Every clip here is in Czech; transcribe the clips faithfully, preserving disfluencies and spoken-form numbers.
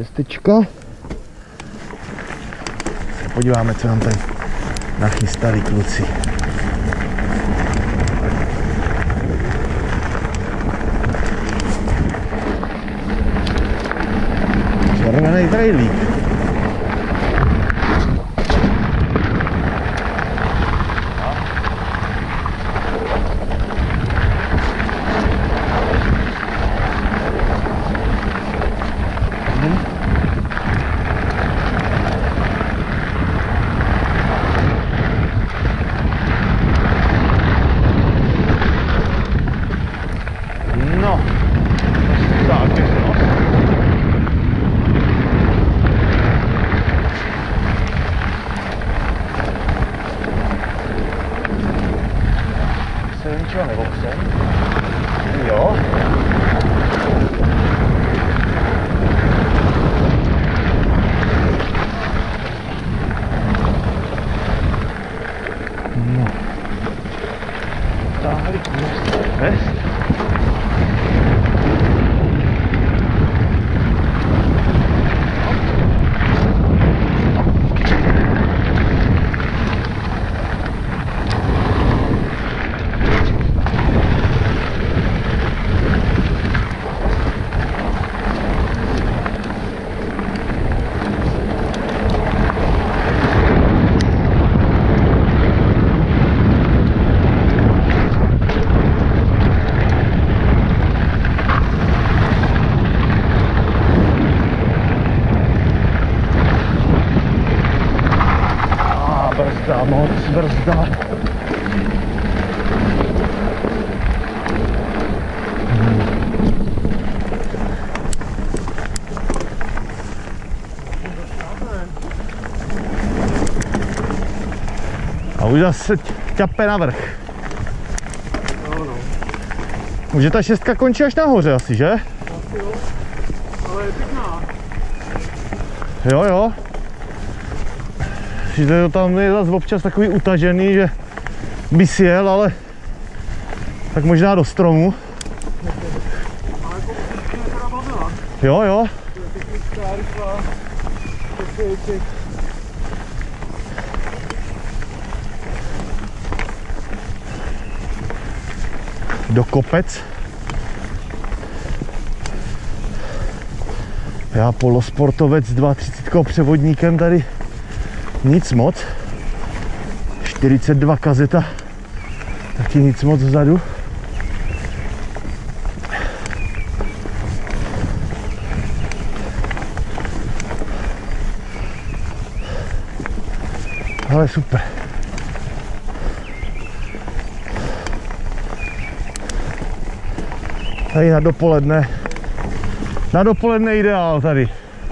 cestička. Se podíváme, co nám tady nachystali kluci. Červený trejlík. No, tak no. Se ničeho nevopřem. Jo. No. Táhli vest. Brzda, moc brzda. A už zase ťape navrch. No, no. Už je ta šestka končí až nahoře asi, že? Asi jo, ale je pěkná. Jo, jo. Že to tam je zase občas takový utažený, že by si jel, ale tak možná do stromu. Ale jako určitě mě teda bavila. Jo, jo. To je technická, rychlá, všechny věci. Do kopec. Já polosportovec třicet dva převodníkem tady nic moc. čtyřicet dva kazeta, taky nic moc vzadu. Ale super. Tady na dopoledne. Na dopoledne ideál tady.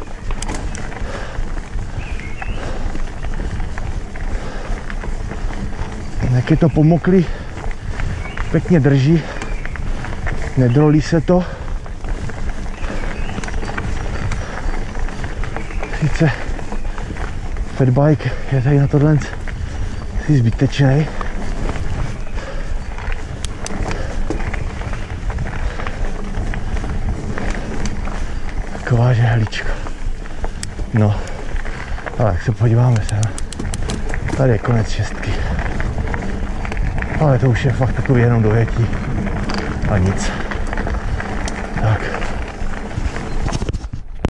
Jak je to pomoklý, pěkně drží, nedrolí se to. Sice fatbike je tady na tohle si zbytečný. Taková žehlička. No, ale jak se podíváme se, tady je konec šestky. Ale to už je fakt takový jenom dojetí a nic.